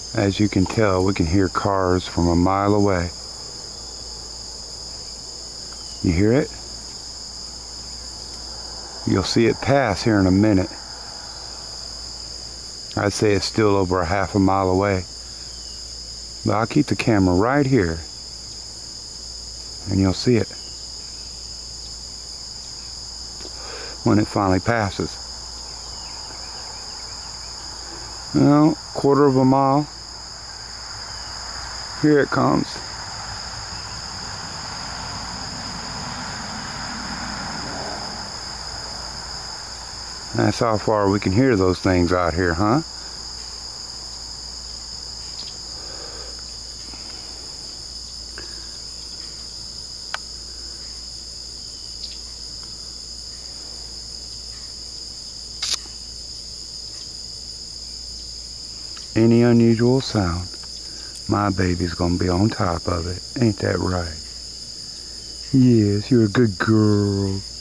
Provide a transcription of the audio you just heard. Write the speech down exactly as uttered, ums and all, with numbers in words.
As you can tell, we can hear cars from a mile away. You hear it? You'll see it pass here in a minute. I'd say it's still over a half a mile away. But I'll keep the camera right here and you'll see it when it finally passes. Well, quarter of a mile. Here it comes. That's how far we can hear those things out here, huh? Any unusual sound, my baby's gonna be on top of it. Ain't that right? Yes, you're a good girl.